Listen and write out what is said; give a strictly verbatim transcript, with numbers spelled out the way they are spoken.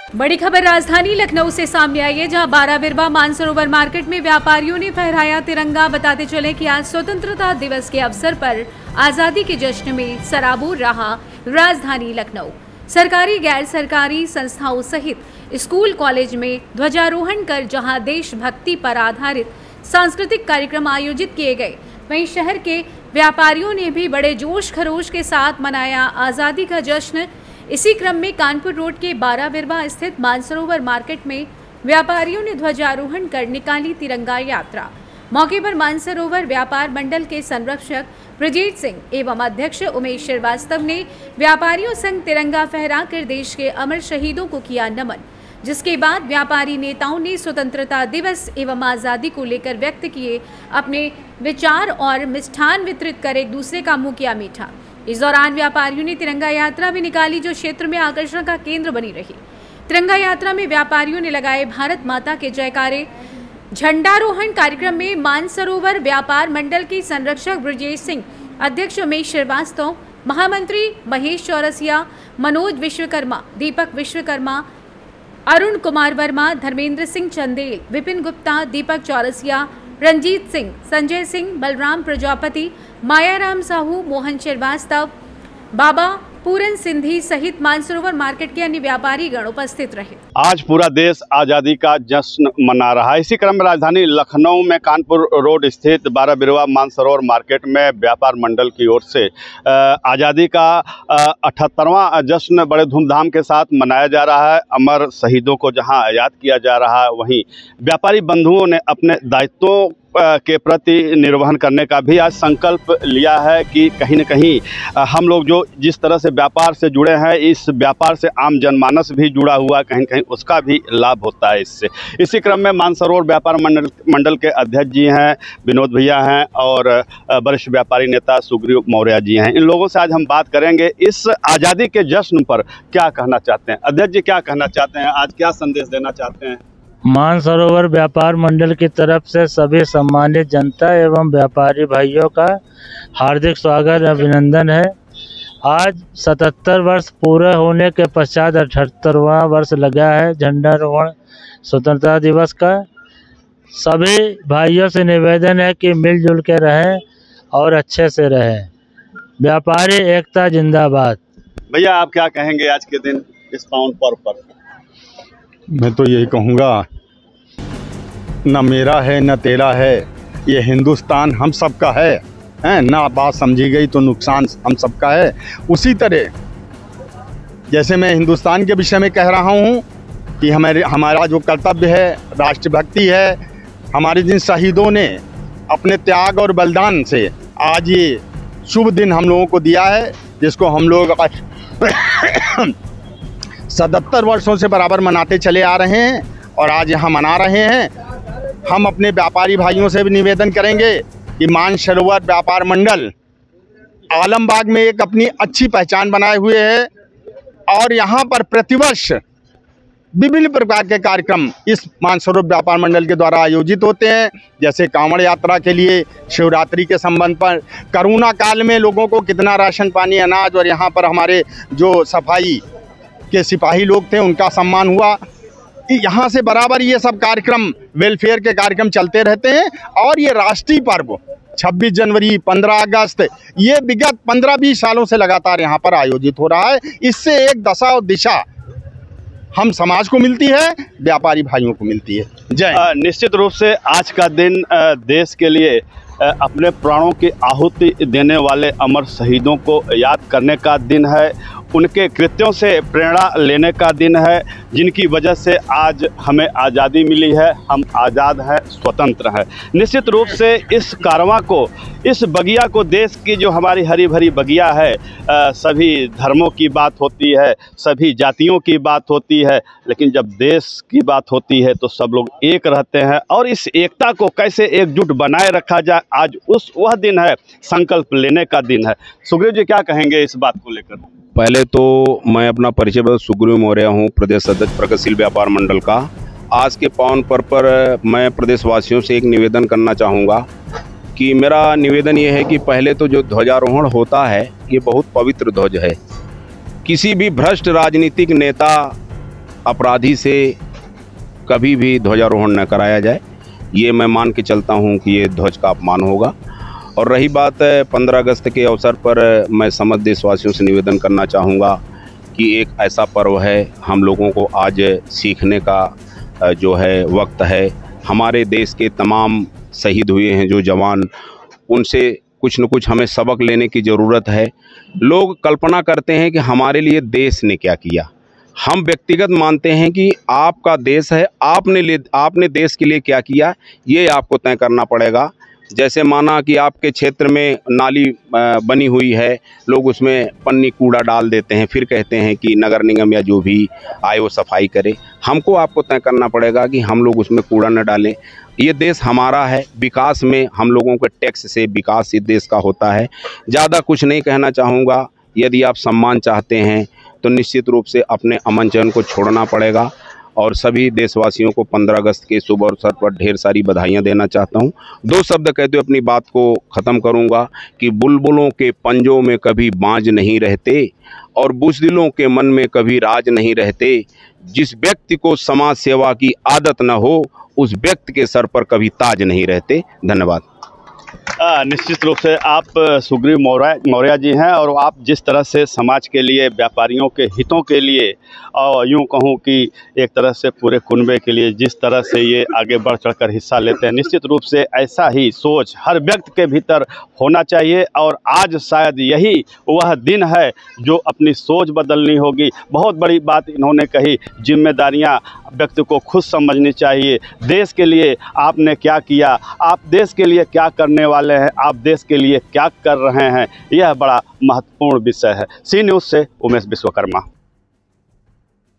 बड़ी खबर राजधानी लखनऊ से सामने आई है, जहां बाराबिरवा मानसरोवर मार्केट में व्यापारियों ने फहराया तिरंगा। बताते चले कि आज स्वतंत्रता दिवस के अवसर पर आजादी के जश्न में सराबोर रहा राजधानी लखनऊ। सरकारी गैर सरकारी संस्थाओं सहित स्कूल कॉलेज में ध्वजारोहण कर जहां देशभक्ति पर आधारित सांस्कृतिक कार्यक्रम आयोजित किए गए, वहीं शहर के व्यापारियों ने भी बड़े जोश खरोश के साथ मनाया आज़ादी का जश्न। इसी क्रम में कानपुर रोड के बाराबिरवा स्थित मानसरोवर मार्केट में व्यापारियों ने ध्वजारोहण कर निकाली तिरंगा यात्रा। मौके पर मानसरोवर व्यापार मंडल के संरक्षक ब्रजेश सिंह एवं अध्यक्ष उमेश श्रीवास्तव ने व्यापारियों संग तिरंगा फहराकर देश के अमर शहीदों को किया नमन, जिसके बाद व्यापारी नेताओं ने स्वतंत्रता दिवस एवं आज़ादी को लेकर व्यक्त किए अपने विचार और मिष्ठान वितरित कर एक दूसरे का मुंह किया मीठा। इस दौरान व्यापारियों ने तिरंगा यात्रा भी निकाली, जो क्षेत्र में आकर्षण का केंद्र बनी रही। तिरंगा यात्रा में व्यापारियों ने लगाए भारत माता के जयकारे। झंडारोहण कार्यक्रम में मानसरोवर व्यापार मंडल के संरक्षक ब्रजेश सिंह, अध्यक्ष उमेश श्रीवास्तव, महामंत्री महेश चौरसिया, मनोज विश्वकर्मा, दीपक विश्वकर्मा, अरुण कुमार वर्मा, धर्मेंद्र सिंह चंदेल, विपिन गुप्ता, दीपक चौरसिया, रंजीत सिंह, संजय सिंह, बलराम प्रजापति, मायाराम साहू, मोहन श्रीवास्तव, बाबा पूरन सिंधी सहित मानसरोवर मार्केट के अन्य व्यापारी गण उपस्थित रहे। आज पूरा देश आज़ादी का जश्न मना रहा है। इसी क्रम में राजधानी लखनऊ में कानपुर रोड स्थित बाराबिरवा मानसरोवर मार्केट में व्यापार मंडल की ओर से आज़ादी का अठहत्तरवां जश्न बड़े धूमधाम के साथ मनाया जा रहा है। अमर शहीदों को जहां याद किया जा रहा है, वहीं व्यापारी बंधुओं ने अपने दायित्वों के प्रति निर्वहन करने का भी आज संकल्प लिया है कि कहीं न कहीं हम लोग जो जिस तरह से व्यापार से जुड़े हैं, इस व्यापार से आम जनमानस भी जुड़ा हुआ, कहीं कहीं उसका भी लाभ होता है इससे। इसी क्रम में मानसरोवर व्यापार मंडल मंडल के अध्यक्ष जी हैं, विनोद भैया हैं, और वरिष्ठ व्यापारी नेता सुग्रीव मौर्य जी हैं। इन लोगों से आज हम बात करेंगे इस आज़ादी के जश्न पर क्या कहना चाहते हैं। अध्यक्ष जी, क्या कहना चाहते हैं, आज क्या संदेश देना चाहते हैं? मानसरोवर व्यापार मंडल की तरफ से सभी सम्मानित जनता एवं व्यापारी भाइयों का हार्दिक स्वागत अभिनंदन है। आज सतहत्तर वर्ष पूरे होने के पश्चात अठहत्तरवां वर्ष लगा है झंडारोहण स्वतंत्रता दिवस का। सभी भाइयों से निवेदन है कि मिलजुल के रहें और अच्छे से रहें। व्यापारी एकता जिंदाबाद। भैया, आप क्या कहेंगे आज के दिन इस पावन पर्व पर? मैं तो यही कहूँगा, न मेरा है न तेरा है, ये हिंदुस्तान हम सबका है, हैं ना। बात समझी गई तो नुकसान हम सबका है। उसी तरह जैसे मैं हिंदुस्तान के विषय में कह रहा हूँ कि हमारे हमारा जो कर्तव्य है, राष्ट्रभक्ति है, हमारे जिन शहीदों ने अपने त्याग और बलिदान से आज ये शुभ दिन हम लोगों को दिया है, जिसको हम लोग सतहत्तर वर्षों से बराबर मनाते चले आ रहे हैं और आज यहाँ मना रहे हैं। हम अपने व्यापारी भाइयों से भी निवेदन करेंगे कि मानसरोवर व्यापार मंडल आलमबाग में एक अपनी अच्छी पहचान बनाए हुए है और यहाँ पर प्रतिवर्ष विभिन्न प्रकार के कार्यक्रम इस मानसरोवर व्यापार मंडल के द्वारा आयोजित होते हैं। जैसे कांवड़ यात्रा के लिए, शिवरात्रि के संबंध पर, कोरोना काल में लोगों को कितना राशन पानी, अनाज, और यहाँ पर हमारे जो सफाई के सिपाही लोग थे उनका सम्मान हुआ। यहाँ से बराबर ये सब कार्यक्रम, वेलफेयर के कार्यक्रम चलते रहते हैं। और ये राष्ट्रीय पर्व छब्बीस जनवरी, पंद्रह अगस्त, ये विगत पंद्रह बीस सालों से लगातार यहाँ पर आयोजित हो रहा है। इससे एक दशा और दिशा हम समाज को मिलती है, व्यापारी भाइयों को मिलती है। जय। निश्चित रूप से आज का दिन देश के लिए अपने प्राणों की आहुति देने वाले अमर शहीदों को याद करने का दिन है। उनके कृत्यों से प्रेरणा लेने का दिन है, जिनकी वजह से आज हमें आज़ादी मिली है, हम आज़ाद हैं, स्वतंत्र हैं। निश्चित रूप से इस कारवां को, इस बगिया को, देश की जो हमारी हरी भरी बगिया है, आ, सभी धर्मों की बात होती है, सभी जातियों की बात होती है, लेकिन जब देश की बात होती है तो सब लोग एक रहते हैं। और इस एकता को कैसे एकजुट बनाए रखा जाए, आज उस वह दिन है, संकल्प लेने का दिन है। सुग्रीव जी, क्या कहेंगे इस बात को लेकर? पहले तो मैं अपना परिचय बता, सुग्रीव मौर्य हूँ, प्रदेश अध्यक्ष प्रगतिशील व्यापार मंडल का। आज के पावन पर्व पर मैं प्रदेशवासियों से एक निवेदन करना चाहूँगा कि मेरा निवेदन ये है कि पहले तो जो ध्वजारोहण होता है, ये बहुत पवित्र ध्वज है। किसी भी भ्रष्ट राजनीतिक नेता अपराधी से कभी भी ध्वजारोहण न कराया जाए। ये मैं मान के चलता हूँ कि ये ध्वज का अपमान होगा। और रही बात पंद्रह अगस्त के अवसर पर, मैं समस्त देशवासियों से निवेदन करना चाहूँगा कि एक ऐसा पर्व है, हम लोगों को आज सीखने का जो है वक्त है। हमारे देश के तमाम शहीद हुए हैं जो जवान, उनसे कुछ न कुछ हमें सबक लेने की ज़रूरत है। लोग कल्पना करते हैं कि हमारे लिए देश ने क्या किया। हम व्यक्तिगत मानते हैं कि आपका देश है, आपने ले आपने देश के लिए क्या किया, ये आपको तय करना पड़ेगा। जैसे माना कि आपके क्षेत्र में नाली बनी हुई है, लोग उसमें पन्नी कूड़ा डाल देते हैं, फिर कहते हैं कि नगर निगम या जो भी आए वो सफाई करे। हमको आपको तय करना पड़ेगा कि हम लोग उसमें कूड़ा न डालें। ये देश हमारा है, विकास में हम लोगों के टैक्स से विकास इस देश का होता है। ज़्यादा कुछ नहीं कहना चाहूँगा। यदि आप सम्मान चाहते हैं तो निश्चित रूप से अपने अमन चैन को छोड़ना पड़ेगा। और सभी देशवासियों को पंद्रह अगस्त के शुभ अवसर पर ढेर सारी बधाइयाँ देना चाहता हूँ। दो शब्द कहते हुए अपनी बात को ख़त्म करूँगा कि बुलबुलों के पंजों में कभी बाज नहीं रहते और बुज़दिलों के मन में कभी राज नहीं रहते। जिस व्यक्ति को समाज सेवा की आदत न हो, उस व्यक्ति के सर पर कभी ताज नहीं रहते। धन्यवाद। निश्चित रूप से आप सुग्रीव मौर्य मौर्य जी हैं और आप जिस तरह से समाज के लिए, व्यापारियों के हितों के लिए और यूँ कहूँ कि एक तरह से पूरे कुनबे के लिए जिस तरह से ये आगे बढ़ चढ़कर हिस्सा लेते हैं, निश्चित रूप से ऐसा ही सोच हर व्यक्ति के भीतर होना चाहिए। और आज शायद यही वह दिन है जो अपनी सोच बदलनी होगी। बहुत बड़ी बात इन्होंने कही, जिम्मेदारियाँ व्यक्ति को खुद समझनी चाहिए। देश के लिए आपने क्या किया, आप देश के लिए क्या करने वाले हैं, आप देश के लिए क्या कर रहे हैं, यह बड़ा महत्वपूर्ण विषय है। सी न्यूज़ से उमेश विश्वकर्मा।